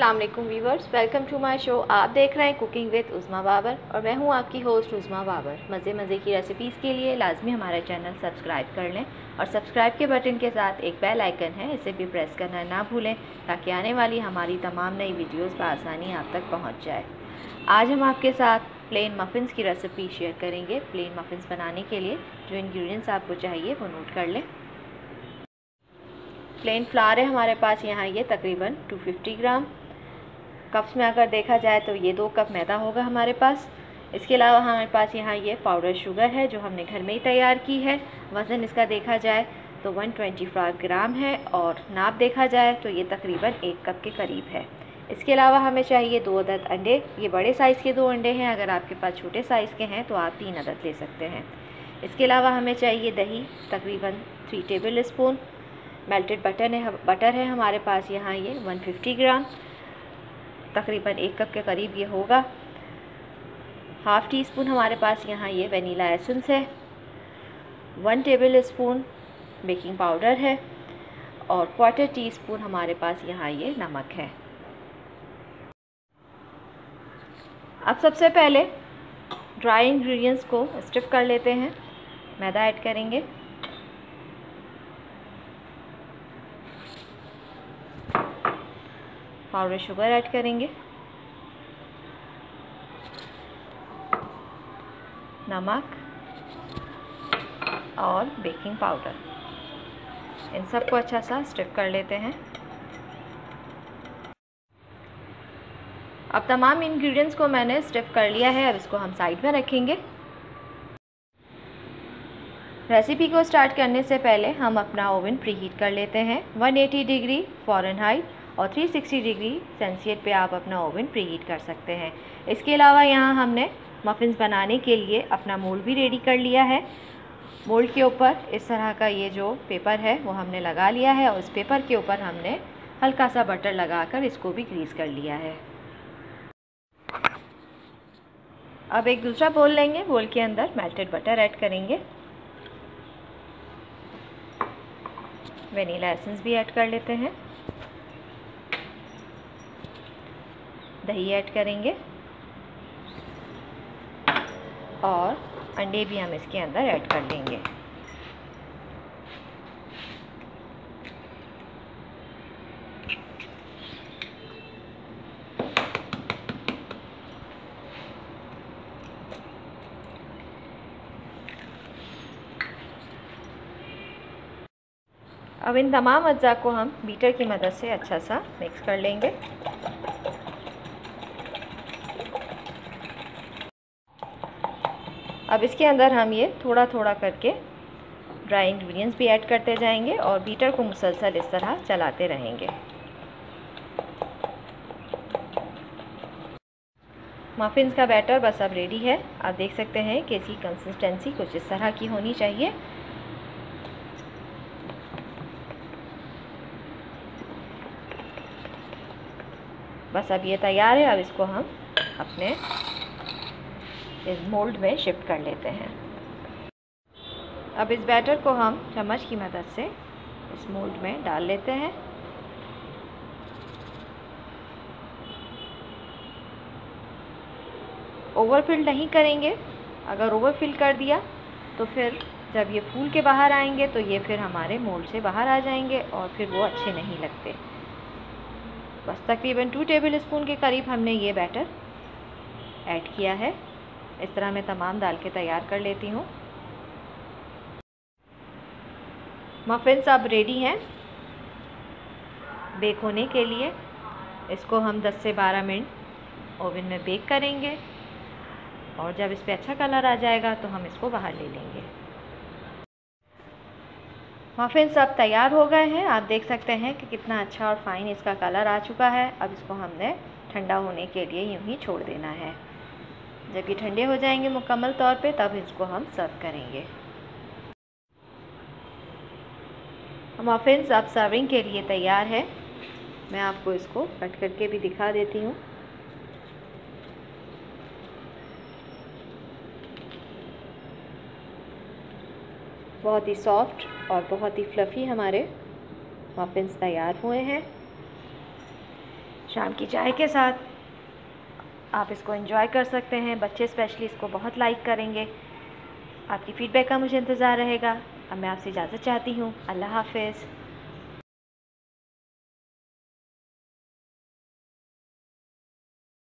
अस्सलाम वालेकुम viewers, welcome to my show. आप देख रहे हैं कुकिंग विद उज़मा बाबर और मैं हूं आपकी होस्ट उज़मा बाबर। मज़े की रेसिपीज़ के लिए लाजमी हमारा चैनल सब्सक्राइब कर लें और सब्सक्राइब के बटन के साथ एक बेल आइकन है, इसे भी प्रेस करना ना भूलें ताकि आने वाली हमारी तमाम नई वीडियोज़ बआसानी आप तक पहुँच जाए। आज हम आपके साथ प्लेन मफ़िन्स की रेसिपी शेयर करेंगे। प्लेन मफ़िन्स बनाने के लिए जो इंग्रेडिएंट्स आपको चाहिए वो नोट कर लें। प्लेन फ्लावर है हमारे पास यहाँ ये तकरीबन 250 ग्राम। कप्स में अगर देखा जाए तो ये 2 कप मैदा होगा हमारे पास। इसके अलावा हमारे पास यहाँ ये पाउडर शुगर है जो हमने घर में ही तैयार की है। वज़न इसका देखा जाए तो 125 ग्राम है और नाप देखा जाए तो ये तकरीबन 1 कप के करीब है। इसके अलावा हमें चाहिए 2 अदद अंडे। ये बड़े साइज़ के 2 अंडे हैं, अगर आपके पास छोटे साइज़ के हैं तो आप 3 अदद ले सकते हैं। इसके अलावा हमें चाहिए दही तकरीबन 3 टेबल स्पून। मेल्टेड बटर है हमारे पास यहाँ ये 150 ग्राम, तकरीबन 1 कप के करीब ये होगा। हाफ़ टी स्पून हमारे पास यहाँ ये वनीला एसेंस है। 1 टेबल स्पून बेकिंग पाउडर है और 1/4 टी स्पून हमारे पास यहाँ ये नमक है। अब सबसे पहले ड्राई इंग्रेडिएंट्स को स्टिफ कर लेते हैं। मैदा ऐड करेंगे, पाउडर शुगर ऐड करेंगे, नमक और बेकिंग पाउडर। इन सबको अच्छा सा स्टिफ कर लेते हैं। अब तमाम इंग्रेडिएंट्स को मैंने स्टिफ कर लिया है। अब इसको हम साइड में रखेंगे। रेसिपी को स्टार्ट करने से पहले हम अपना ओवन प्रीहीट कर लेते हैं। 180 डिग्री फ़ारेनहाइट और 360 डिग्री सेल्सियस पे आप अपना ओवन प्रीहीट कर सकते हैं। इसके अलावा यहाँ हमने मफ़िन्स बनाने के लिए अपना मोल्ड भी रेडी कर लिया है। मोल्ड के ऊपर इस तरह का ये जो पेपर है वो हमने लगा लिया है और उस पेपर के ऊपर हमने हल्का सा बटर लगाकर इसको भी ग्रीस कर लिया है। अब एक दूसरा बोल लेंगे। बोल के अंदर मेल्टेड बटर ऐड करेंगे, वनीला एसेंस भी ऐड कर लेते हैं, दही ऐड करेंगे और अंडे भी हम इसके अंदर ऐड कर लेंगे। अब इन तमाम अज्जा को हम बीटर की मदद से अच्छा सा मिक्स कर लेंगे। अब इसके अंदर हम ये थोड़ा थोड़ा करके ड्राई इंग्रेडिएंट्स भी ऐड करते जाएंगे और बीटर को मुसलसल इस तरह चलाते रहेंगे। मफ़िन्स का बैटर बस अब रेडी है। आप देख सकते हैं कि इसकी कंसिस्टेंसी कुछ इस तरह की होनी चाहिए। बस अब ये तैयार है। अब इसको हम अपने इस मोल्ड में शिफ्ट कर लेते हैं। अब इस बैटर को हम चम्मच की मदद से इस मोल्ड में डाल लेते हैं। ओवरफिल नहीं करेंगे। अगर ओवरफिल कर दिया तो फिर जब ये फूल के बाहर आएंगे तो ये फिर हमारे मोल्ड से बाहर आ जाएंगे और फिर वो अच्छे नहीं लगते। बस तकरीबन 2 टेबल स्पून के करीब हमने ये बैटर ऐड किया है। इस तरह मैं तमाम डाल के तैयार कर लेती हूँ। मफ़िन्स अब रेडी हैं बेक होने के लिए। इसको हम 10 से 12 मिनट ओवन में बेक करेंगे और जब इस पे अच्छा कलर आ जाएगा तो हम इसको बाहर ले लेंगे। मफ़िन्स अब तैयार हो गए हैं। आप देख सकते हैं कि कितना अच्छा और फाइन इसका कलर आ चुका है। अब इसको हमने ठंडा होने के लिए यूँ ही छोड़ देना है। जब ये ठंडे हो जाएंगे मुकम्मल तौर पे तब इसको हम सर्व करेंगे। मफ़िन्स अब सर्विंग के लिए तैयार है। मैं आपको इसको कट करके भी दिखा देती हूँ। बहुत ही सॉफ्ट और बहुत ही फ्लफ़ी हमारे मफ़िन्स तैयार हुए हैं। शाम की चाय के साथ आप इसको एंजॉय कर सकते हैं। बच्चे स्पेशली इसको बहुत लाइक करेंगे। आपकी फ़ीडबैक का मुझे इंतज़ार रहेगा। अब मैं आपसे इजाज़त चाहती हूँ। अल्लाह हाफ़िज़।